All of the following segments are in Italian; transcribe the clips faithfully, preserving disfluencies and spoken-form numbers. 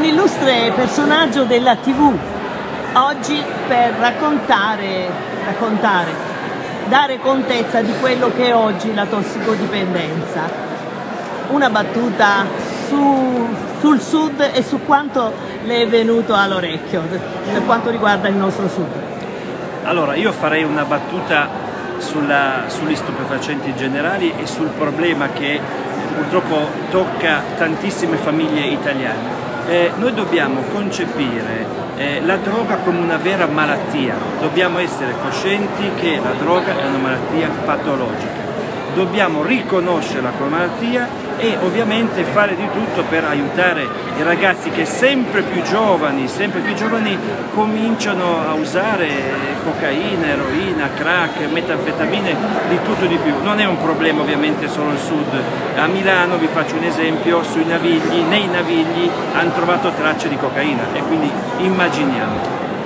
un illustre personaggio della tivù oggi per raccontare, raccontare, dare contezza di quello che è oggi la tossicodipendenza. Una battuta su, sul sud e su quanto le è venuto all'orecchio per quanto riguarda il nostro sud. Allora, io farei una battuta sulla, sugli stupefacenti generali e sul problema che purtroppo tocca tantissime famiglie italiane. Eh, noi dobbiamo concepire eh, la droga come una vera malattia, dobbiamo essere coscienti che la droga è una malattia patologica, dobbiamo riconoscerla come malattia e ovviamente fare di tutto per aiutare i ragazzi che sempre più giovani, sempre più giovani cominciano a usare cocaina, eroina, crack, metanfetamine, di tutto e di più. Non è un problema ovviamente solo al sud. A Milano, vi faccio un esempio, sui Navigli, nei Navigli hanno trovato tracce di cocaina e quindi immaginiamo.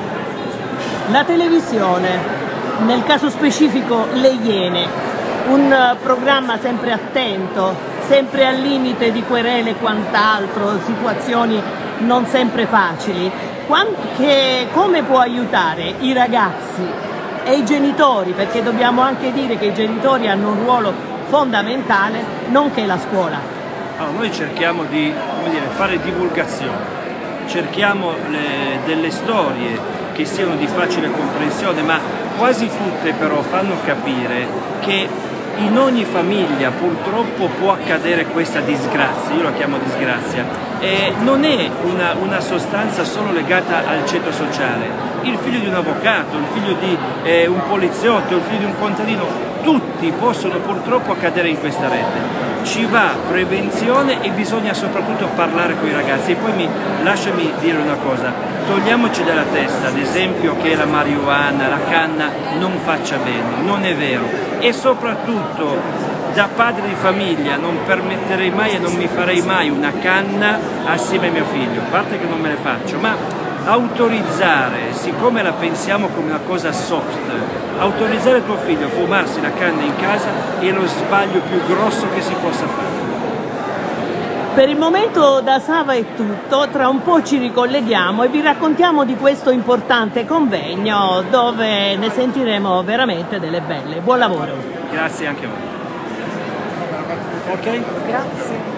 La televisione, nel caso specifico Le Iene, un programma sempre attento, sempre al limite di querele e quant'altro, situazioni non sempre facili, che, come può aiutare i ragazzi e i genitori, perché dobbiamo anche dire che i genitori hanno un ruolo fondamentale, nonché la scuola. Allora, noi cerchiamo di, come dire, fare divulgazione, cerchiamo le, delle storie che siano di facile comprensione, ma quasi tutte però fanno capire che in ogni famiglia purtroppo può accadere questa disgrazia, io la chiamo disgrazia, e non è una, una sostanza solo legata al ceto sociale. Il figlio di un avvocato, il figlio di eh, un poliziotto, il figlio di un contadino, tutti possono purtroppo accadere in questa rete. Ci va prevenzione e bisogna soprattutto parlare con i ragazzi. E poi mi, lasciami dire una cosa, togliamoci dalla testa ad esempio che la marijuana, la canna non faccia bene, non è vero. E soprattutto da padre di famiglia non permetterei mai e non mi farei mai una canna assieme a mio figlio, a parte che non me le faccio, ma autorizzare, siccome la pensiamo come una cosa soft, autorizzare tuo figlio a fumarsi la canna in casa è lo sbaglio più grosso che si possa fare. Per il momento da Sava è tutto, tra un po' ci ricolleghiamo e vi raccontiamo di questo importante convegno dove ne sentiremo veramente delle belle. Buon lavoro! Grazie anche a voi. Ok? Grazie.